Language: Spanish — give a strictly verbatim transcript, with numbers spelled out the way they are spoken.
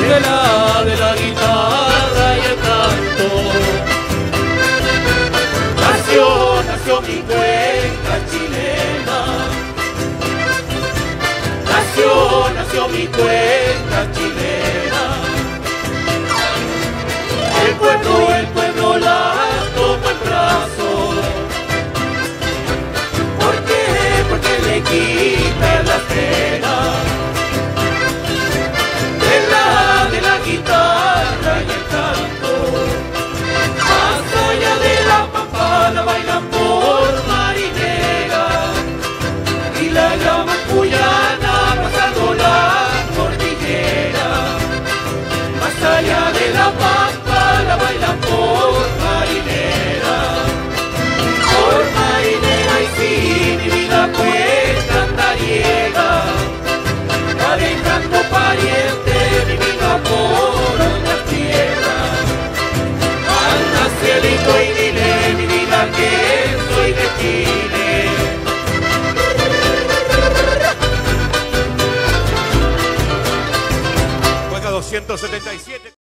de la, de la guitarra y el canto. Nació, nació mi cuenca chilena. Nació, nació mi cuenca chilena. El pueblo, el pueblo la tomó en brazos. ¿Por qué? Porque le quita las penas de la, de la guitarra y el canto. Más allá de la pampa la bailan por marinera y la llaman cuyana pasando la cordillera. Más allá de la pampa la bailan por marinera, por marinera. Y si mi vida cuenta andariega, va dejando pariente mi vida por otras tierras. Anda cielito y dile mi vida que soy de Chile. Cuenca doscientos setenta y siete.